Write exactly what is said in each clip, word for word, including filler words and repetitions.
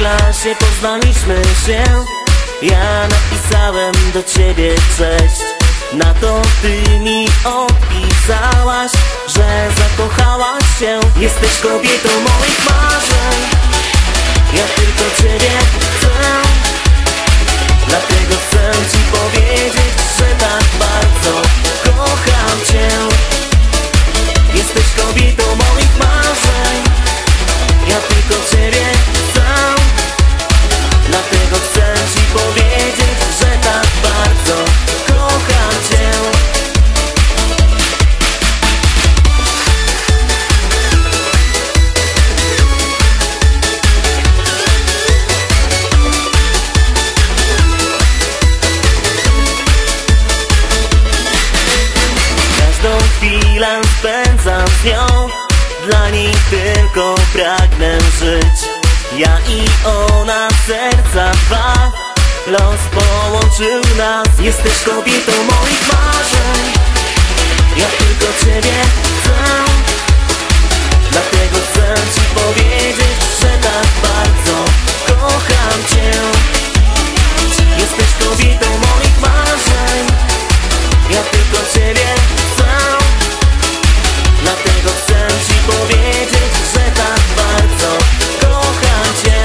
klasie poznaliśmy się. Ja napisałem do ciebie cześć. Na to ty mi odpisałaś, że zakochałaś się. Jesteś kobietą moich marzeń, ja tylko ciebie chcę. Dlatego chcę ci powiedzieć, że tak bardzo kocham cię. Jesteś kobietą moich marzeń, ja tylko ciebie chcę. Dlatego chcę ci powiedzieć, że tak bardzo kocham cię. Każdą chwilę spędzam z nią, dla niej tylko pragnę żyć. Ja i ona, serca dwa, los połączył nas. Jesteś kobietą moich marzeń, ja tylko ciebie chcę. Dlatego chcę ci powiedzieć, że tak bardzo kocham cię. Jesteś kobietą moich marzeń, ja tylko ciebie chcę. Dlatego chcę ci powiedzieć, że tak bardzo kocham cię.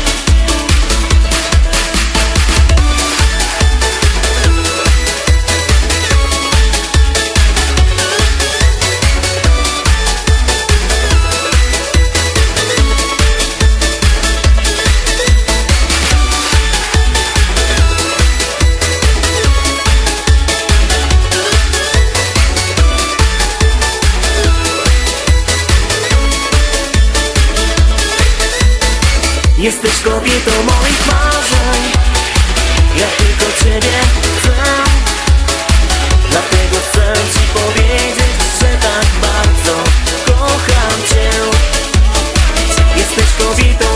Jesteś kobietą moich marzeń, ja tylko ciebie chcę. Dlatego chcę ci powiedzieć, że tak bardzo kocham cię. Jesteś kobietą